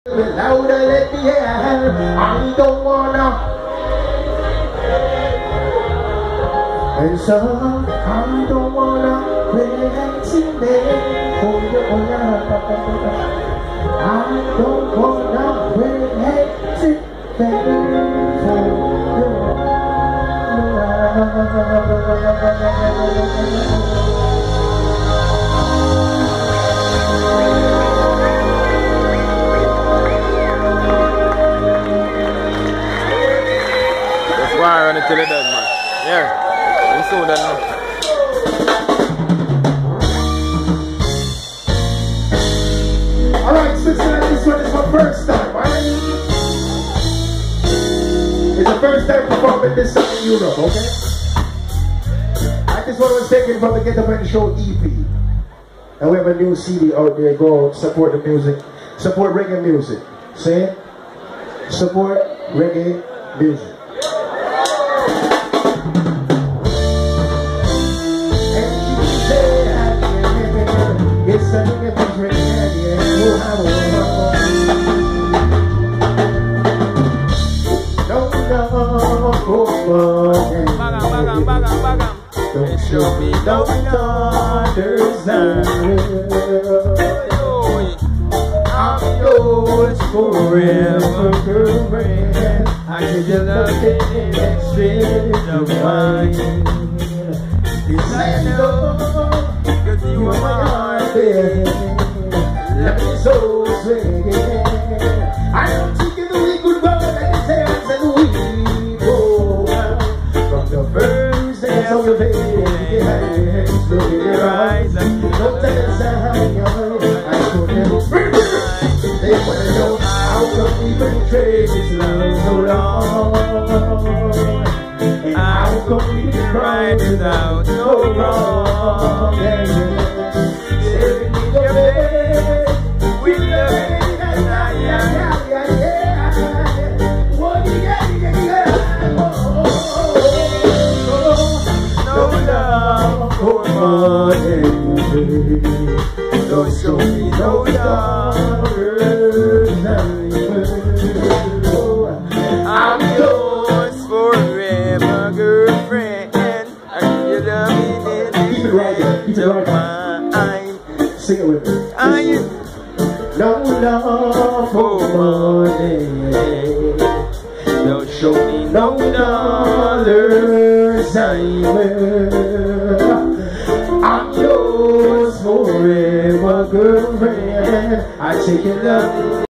Louder, let me hear. I don't wanna. And so I don't wanna wait till then for you. I don't wanna wait till then for you. Why run it till it done, man? Yeah, I'm so done now. Alright, Switzerland, this one is my first time, alright? It's the first time performing this song in Europe, okay? This one was taken from the Get Up and Show EP. And we have a new CD out there. Go support the music. Support reggae music. Say it. Support reggae music. It's a reggae don't show me no daughter's I'm yours forever, girlfriend. I give you love instead of mine. It's like love, cause you are my heart, baby. Let me so sweet. I don't think we could go and dance and we go from the first dance of the baby. Look in your eyes and don't tell us I could never. They want to know how come we betray this love so long, and how come we can cry without no wrong. Staring in your bed, we love it. Don't show me no daughter's I'm yours forever, girlfriend. I give you love in the mine. Sing it with me. No love for money. Don't show me no dollars. I'm yours forever, girlfriend. I take your love.